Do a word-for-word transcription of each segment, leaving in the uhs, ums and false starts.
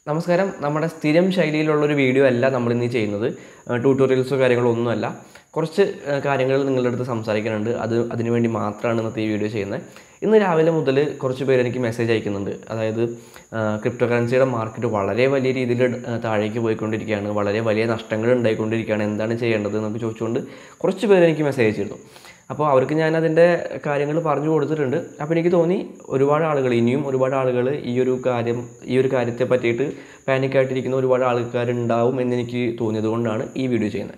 നമസ്കാരം. നമ്മുടെ സ്ഥിരം ശൈലിയിലുള്ളൊരു വീഡിയോ അല്ല നമ്മളിന്ന് ചെയ്യുന്നത്. ട്യൂട്ടോറിയൽസോ കാര്യങ്ങളോ ഒന്നുമല്ല. കുറച്ച് കാര്യങ്ങൾ നിങ്ങളുടെ അടുത്ത് സംസാരിക്കാനുണ്ട്. അത് അതിനു വേണ്ടി മാത്രമാണ് ഇന്നത്തെ ഈ വീഡിയോ ചെയ്യുന്നത്. ഇന്ന് രാവിലെ മുതൽ കുറച്ച് പേര് എനിക്ക് മെസ്സേജ് അയക്കുന്നുണ്ട്. അതായത് ക്രിപ്റ്റോ കറൻസിയുടെ മാർക്കറ്റ് വളരെ വലിയ രീതിയിൽ താഴേക്ക് പോയിക്കൊണ്ടിരിക്കുകയാണ്, വളരെ വലിയ നഷ്ടങ്ങൾ ഉണ്ടായിക്കൊണ്ടിരിക്കുകയാണ്, എന്താണ് ചെയ്യേണ്ടത് എന്നൊക്കെ ചോദിച്ചുകൊണ്ട് കുറച്ച് പേര് എനിക്ക് മെസ്സേജ് അയച്ചിരുന്നു. അപ്പോൾ അവർക്ക് ഞാൻ അതിൻ്റെ കാര്യങ്ങൾ പറഞ്ഞു കൊടുത്തിട്ടുണ്ട്. അപ്പോൾ എനിക്ക് തോന്നി ഒരുപാട് ആളുകൾ, ഇനിയും ഒരുപാട് ആളുകൾ ഈ ഒരു കാര്യം ഈ ഒരു കാര്യത്തെ പറ്റിയിട്ട് പാനിക്കായിട്ടിരിക്കുന്ന ഒരുപാട് ആൾക്കാരുണ്ടാവും എന്നെനിക്ക് തോന്നിയത് കൊണ്ടാണ് ഈ വീഡിയോ ചെയ്യുന്നത്.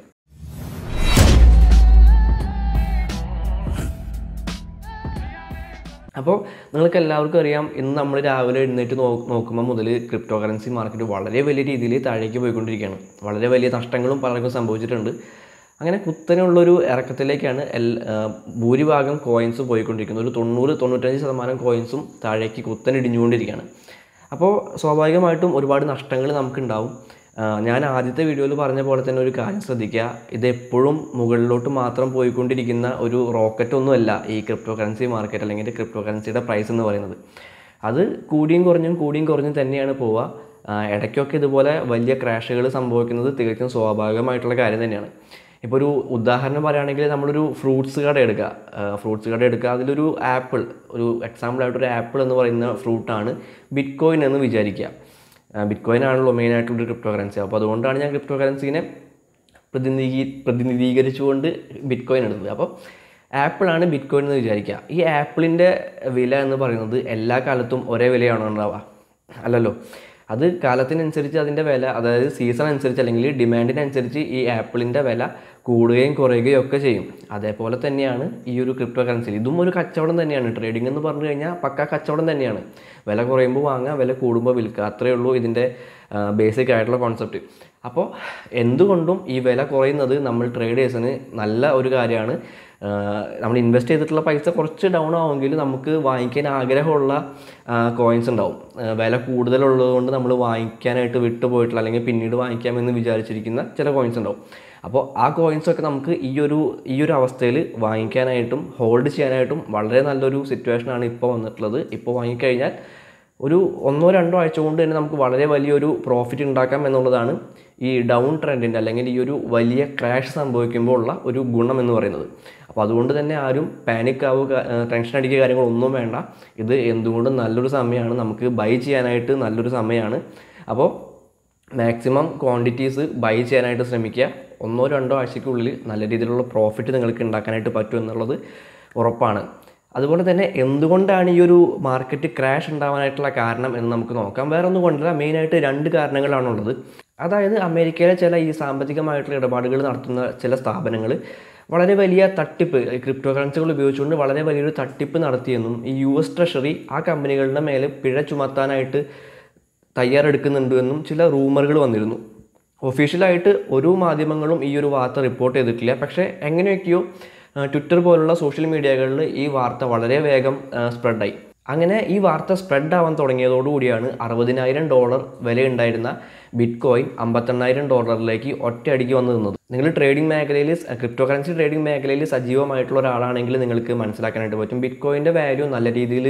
അപ്പോൾ നിങ്ങൾക്ക് എല്ലാവർക്കും അറിയാം, ഇന്ന് നമ്മൾ രാവിലെ എഴുന്നേറ്റ് നോ നോക്കുമ്പോൾ മുതൽ ക്രിപ്റ്റോ കറൻസി മാർക്കറ്റ് വളരെ വലിയ രീതിയിൽ താഴേക്ക് പോയിക്കൊണ്ടിരിക്കുകയാണ്. വളരെ വലിയ നഷ്ടങ്ങളും പലർക്കും സംഭവിച്ചിട്ടുണ്ട്. അങ്ങനെ കുത്തനെയുള്ളൊരു ഇറക്കത്തിലേക്കാണ് എൽ ഭൂരിഭാഗം കോയിൻസ് പോയിക്കൊണ്ടിരിക്കുന്നത്. ഒരു തൊണ്ണൂറ് തൊണ്ണൂറ്റഞ്ച് ശതമാനം കോയിൻസും താഴേക്ക് കുത്തനെ ഇടിഞ്ഞുകൊണ്ടിരിക്കുകയാണ്. അപ്പോൾ സ്വാഭാവികമായിട്ടും ഒരുപാട് നഷ്ടങ്ങൾ നമുക്കുണ്ടാവും. ഞാൻ ആദ്യത്തെ വീഡിയോയിൽ പറഞ്ഞ പോലെ തന്നെ ഒരു കാര്യം ശ്രദ്ധിക്കുക, ഇത് എപ്പോഴും മുകളിലോട്ട് മാത്രം പോയിക്കൊണ്ടിരിക്കുന്ന ഒരു റോക്കറ്റൊന്നുമല്ല ഈ ക്രിപ്റ്റോ കറൻസി മാർക്കറ്റ് അല്ലെങ്കിൽ ക്രിപ്റ്റോ കറൻസിയുടെ പ്രൈസ് എന്ന് പറയുന്നത്. അത് കൂടിയും കുറഞ്ഞും കൂടിയും കുറഞ്ഞും തന്നെയാണ് പോവുക. ഇടയ്ക്കൊക്കെ ഇതുപോലെ വലിയ ക്രാഷുകൾ സംഭവിക്കുന്നത് തികച്ചും സ്വാഭാവികമായിട്ടുള്ള കാര്യം തന്നെയാണ്. ഇപ്പോൾ ഒരു ഉദാഹരണം പറയുകയാണെങ്കിൽ നമ്മളൊരു ഫ്രൂട്ട്സ് കട എടുക്കുക ഫ്രൂട്ട്സ് കട എടുക്കുക അതിലൊരു ആപ്പിൾ, ഒരു എക്സാമ്പിളായിട്ടൊരു ആപ്പിൾ എന്ന് പറയുന്ന ഫ്രൂട്ടാണ് ബിറ്റ് കോയിൻ എന്ന് വിചാരിക്കുക. ബിറ്റ് കോയിൻ ആണല്ലോ മെയിനായിട്ടുള്ളൊരു ക്രിപ്റ്റോ കറൻസി. അപ്പോൾ അതുകൊണ്ടാണ് ഞാൻ ക്രിപ്റ്റോ കറൻസീനെ പ്രതിനിധീ പ്രതിനിധീകരിച്ചുകൊണ്ട് ബിറ്റ് കോയിൻ എടുത്തത്. അപ്പോൾ ആപ്പിളാണ് ബിറ്റ് കോയിൻ എന്ന് വിചാരിക്കുക. ഈ ആപ്പിളിൻ്റെ വില എന്ന് പറയുന്നത് എല്ലാ കാലത്തും ഒരേ വിലയാണോ ഉണ്ടാവുക? അല്ലല്ലോ. അത് കാലത്തിനനുസരിച്ച് അതിൻ്റെ വില, അതായത് സീസൺ അനുസരിച്ച് അല്ലെങ്കിൽ ഡിമാൻഡിനനുസരിച്ച് ഈ ആപ്പിളിൻ്റെ വില കൂടുകയും കുറയുകയും ഒക്കെ ചെയ്യും. അതേപോലെ തന്നെയാണ് ഈ ഒരു ക്രിപ്റ്റോ കറൻസിയിൽ. ഇതും ഒരു കച്ചവടം തന്നെയാണ്. ട്രേഡിംഗ് എന്ന് പറഞ്ഞു കഴിഞ്ഞാൽ പക്ക കച്ചവടം തന്നെയാണ്. വില കുറയുമ്പോൾ വാങ്ങുക, വില കൂടുമ്പോൾ വിൽക്കുക, അത്രയേ ഉള്ളൂ ഇതിൻ്റെ ബേസിക് ആയിട്ടുള്ള കോൺസെപ്റ്റ്. അപ്പോൾ എന്തുകൊണ്ടും ഈ വില കുറയുന്നത് നമ്മൾ ട്രേഡേഴ്സിന് നല്ല ഒരു കാര്യമാണ്. നമ്മൾ ഇൻവെസ്റ്റ് ചെയ്തിട്ടുള്ള പൈസ കുറച്ച് ഡൗൺ ആവുമെങ്കിൽ നമുക്ക് വാങ്ങിക്കാൻ ആഗ്രഹമുള്ള കോയിൻസ് ഉണ്ടാവും. വില കൂടുതലുള്ളത് കൊണ്ട് നമ്മൾ വാങ്ങിക്കാനായിട്ട് വിട്ടുപോയിട്ടുള്ള അല്ലെങ്കിൽ പിന്നീട് വാങ്ങിക്കാമെന്ന് വിചാരിച്ചിരിക്കുന്ന ചില കോയിൻസ് ഉണ്ടാവും. അപ്പോൾ ആ കോയിൻസൊക്കെ നമുക്ക് ഈ ഒരു ഈ ഒരു അവസ്ഥയിൽ വാങ്ങിക്കാനായിട്ടും ഹോൾഡ് ചെയ്യാനായിട്ടും വളരെ നല്ലൊരു സിറ്റുവേഷനാണ് ഇപ്പോൾ വന്നിട്ടുള്ളത്. ഇപ്പോൾ വാങ്ങിക്കഴിഞ്ഞാൽ ഒരു ഒന്നോ രണ്ടോ ആഴ്ച കൊണ്ട് തന്നെ നമുക്ക് വളരെ വലിയൊരു പ്രോഫിറ്റ് ഉണ്ടാക്കാം എന്നുള്ളതാണ് ഈ ഡൗൺ ട്രെൻഡിൻ്റെ അല്ലെങ്കിൽ ഈ ഒരു വലിയ ക്രാഷ് സംഭവിക്കുമ്പോൾ ഉള്ള ഒരു ഗുണം എന്ന് പറയുന്നത്. അപ്പോൾ അതുകൊണ്ട് തന്നെ ആരും പാനിക് ആവുക, ടെൻഷൻ അടിക്കുക കാര്യങ്ങളൊന്നും വേണ്ട. ഇത് എന്തുകൊണ്ടും നല്ലൊരു സമയമാണ്, നമുക്ക് ബൈ ചെയ്യാനായിട്ട് നല്ലൊരു സമയമാണ്. അപ്പോൾ മാക്സിമം ക്വാണ്ടിറ്റീസ് ബൈ ചെയ്യാനായിട്ട് ശ്രമിക്കുക. ഒന്നോ രണ്ടോ ആഴ്ചയ്ക്കുള്ളിൽ നല്ല രീതിയിലുള്ള പ്രോഫിറ്റ് നിങ്ങൾക്ക് ഉണ്ടാക്കാനായിട്ട് പറ്റും എന്നുള്ളത് ഉറപ്പാണ്. അതുപോലെ തന്നെ എന്തുകൊണ്ടാണ് ഈ ഒരു മാർക്കറ്റ് ക്രാഷ് ഉണ്ടാവാനായിട്ടുള്ള കാരണം എന്ന് നമുക്ക് നോക്കാം. വേറെ ഒന്നും കൊണ്ടല്ല, മെയിനായിട്ട് രണ്ട് കാരണങ്ങളാണുള്ളത്. അതായത് അമേരിക്കയിലെ ചില ഈ സാമ്പത്തികമായിട്ടുള്ള ഇടപാടുകൾ നടത്തുന്ന ചില സ്ഥാപനങ്ങൾ വളരെ വലിയ തട്ടിപ്പ്, ക്രിപ്റ്റോ കറൻസികൾ ഉപയോഗിച്ചുകൊണ്ട് വളരെ വലിയൊരു തട്ടിപ്പ് നടത്തിയെന്നും ഈ യു എസ് ട്രഷറി ആ കമ്പനികളുടെ മേലെ പിഴ ചുമത്താനായിട്ട് തയ്യാറെടുക്കുന്നുണ്ട് എന്നും ചില റൂമറുകൾ വന്നിരുന്നു. ഒഫീഷ്യലായിട്ട് ഒരു മാധ്യമങ്ങളും ഈ ഒരു വാർത്ത റിപ്പോർട്ട് ചെയ്തിട്ടില്ല. പക്ഷേ എങ്ങനെയൊക്കെയോ ട്വിറ്റർ പോലുള്ള സോഷ്യൽ മീഡിയകളിൽ ഈ വാർത്ത വളരെ വേഗം സ്പ്രെഡായി. അങ്ങനെ ഈ വാർത്ത സ്പ്രെഡ് ആവാൻ തുടങ്ങിയതോടുകൂടിയാണ് അറുപതിനായിരം ഡോളർ വിലയുണ്ടായിരുന്ന ബിറ്റ് കോയിൻ അമ്പത്തെണ്ണായിരം ഡോളറിലേക്ക് ഒറ്റയടിക്ക് വന്നു നിന്നത്. നിങ്ങൾ ട്രേഡിംഗ് മേഖലയിൽ, ക്രിപ്റ്റോ കറൻസി ട്രേഡിംഗ് മേഖലയിൽ സജീവമായിട്ടുള്ള ഒരാളാണെങ്കിൽ നിങ്ങൾക്ക് മനസ്സിലാക്കാനായിട്ട് പറ്റും. ബിറ്റ് കോയിൻ്റെ വാല്യൂ നല്ല രീതിയിൽ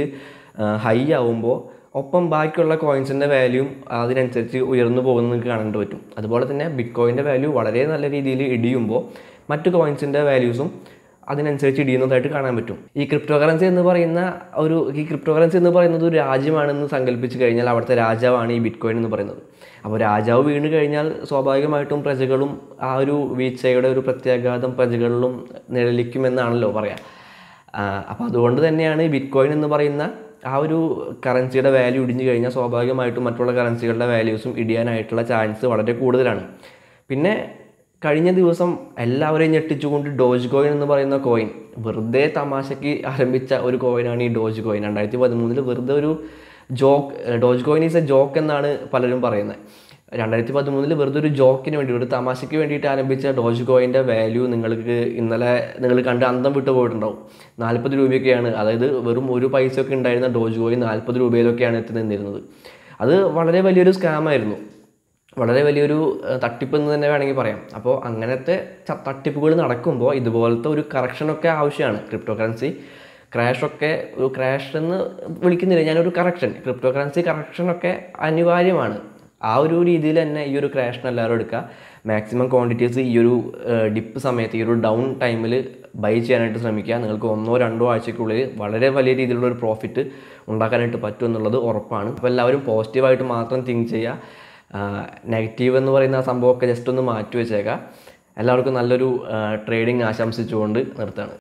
ഹൈ ആവുമ്പോൾ ഒപ്പം ബാക്കിയുള്ള കോയിൻസിൻ്റെ വാല്യൂം അതിനനുസരിച്ച് ഉയർന്നു പോകുന്നത് നിങ്ങൾക്ക് കാണാനായിട്ട് പറ്റും. അതുപോലെ തന്നെ ബിറ്റ് കോയിൻ്റെ വാല്യൂ വളരെ നല്ല രീതിയിൽ ഇടിയുമ്പോൾ മറ്റു കോയിൻസിൻ്റെ വാല്യൂസും അതിനനുസരിച്ച് ഇടിയുന്നതായിട്ട് കാണാൻ പറ്റും. ഈ ക്രിപ്റ്റോ കറൻസി എന്ന് പറയുന്ന ഒരു ഈ ക്രിപ്റ്റോ കറൻസി എന്ന് പറയുന്നത് ഒരു രാജ്യമാണെന്ന് സങ്കല്പിച്ച് കഴിഞ്ഞാൽ അവിടുത്തെ രാജാവാണ് ഈ ബിറ്റ് കോയിൻ എന്ന് പറയുന്നത്. അപ്പോൾ രാജാവ് വീണ് കഴിഞ്ഞാൽ സ്വാഭാവികമായിട്ടും പ്രജകളും ആ ഒരു വീഴ്ചയുടെ ഒരു പ്രത്യാഘാതം പ്രജകളിലും നിഴലിക്കുമെന്നാണല്ലോ പറയാം. അപ്പോൾ അതുകൊണ്ട് തന്നെയാണ് ബിറ്റ് കോയിൻ എന്ന് പറയുന്ന ആ ഒരു കറൻസിയുടെ വാല്യൂ ഇടിഞ്ഞു കഴിഞ്ഞാൽ സ്വാഭാവികമായിട്ടും മറ്റുള്ള കറൻസികളുടെ വാല്യൂസും ഇടിയാനായിട്ടുള്ള ചാൻസ് വളരെ കൂടുതലാണ്. പിന്നെ കഴിഞ്ഞ ദിവസം എല്ലാവരെയും ഞെട്ടിച്ചുകൊണ്ട് ഡോജ് കോയിൻ എന്ന് പറയുന്ന കോയിൻ, വെറുതെ തമാശയ്ക്ക് ആരംഭിച്ച ഒരു കോയിനാണ് ഈ ഡോജ് കോയിൻ. രണ്ടായിരത്തി പതിമൂന്നിൽ വെറുതെ ഒരു joke, dogecoin is a joke എന്നാണ് പലരും പറയുന്നത്. രണ്ടായിരത്തി പതിമൂന്നിൽ വെറുതെ ഒരു ജോക്കിന് വേണ്ടി, ഒരു തമാശയ്ക്ക് വേണ്ടിയിട്ട് ആരംഭിച്ച ഡോജ് കോയിൻ്റെ വാല്യൂ നിങ്ങൾക്ക് ഇന്നലെ നിങ്ങൾ കണ്ട് അന്തം വിട്ടു പോയിട്ടുണ്ടാവും. നാൽപ്പത് രൂപയൊക്കെയാണ്, അതായത് വെറും ഒരു പൈസയൊക്കെ ഉണ്ടായിരുന്ന ഡോജ് കോയിൻ നാൽപ്പത് രൂപയിലൊക്കെയാണ് എത്തി നിന്നിരുന്നത്. അത് വളരെ വലിയൊരു സ്കാമായിരുന്നു, വളരെ വലിയൊരു തട്ടിപ്പ് എന്ന് തന്നെ വേണമെങ്കിൽ പറയാം. അപ്പോൾ അങ്ങനത്തെ തട്ടിപ്പുകൾ നടക്കുമ്പോൾ ഇതുപോലത്തെ ഒരു കറക്ഷനൊക്കെ ആവശ്യമാണ്. ക്രിപ്റ്റോ കറൻസി ക്രാഷൊക്കെ ഒരു ക്രാഷ് എന്ന് വിളിക്കുന്നില്ല, ഞാനൊരു കറക്ഷൻ, ക്രിപ്റ്റോ കറൻസി കറക്ഷനൊക്കെ അനിവാര്യമാണ്. ആ ഒരു രീതിയിൽ തന്നെ ഈ ഒരു ക്രാഷിന് എല്ലാവരും എടുക്കുക. മാക്സിമം ക്വാണ്ടിറ്റീസ് ഈ ഒരു ഡിപ്പ് സമയത്ത്, ഈ ഒരു ഡൗൺ ടൈമിൽ ബൈ ചെയ്യാനായിട്ട് ശ്രമിക്കുക. നിങ്ങൾക്ക് ഒന്നോ രണ്ടോ ആഴ്ചയ്ക്കുള്ളിൽ വളരെ വലിയ രീതിയിലുള്ള ഒരു പ്രോഫിറ്റ് ഉണ്ടാക്കാനായിട്ട് പറ്റും എന്നുള്ളത് ഉറപ്പാണ്. അപ്പോൾ എല്ലാവരും പോസിറ്റീവായിട്ട് മാത്രം തിങ്ക് ചെയ്യുക. നെഗറ്റീവ് എന്ന് പറയുന്ന ആ സംഭവമൊക്കെ ജസ്റ്റ് ഒന്ന് മാറ്റി വെച്ചേക്കാം. എല്ലാവർക്കും നല്ലൊരു ട്രേഡിംഗ് ആശംസിച്ചുകൊണ്ട് നിർത്തുകയാണ്.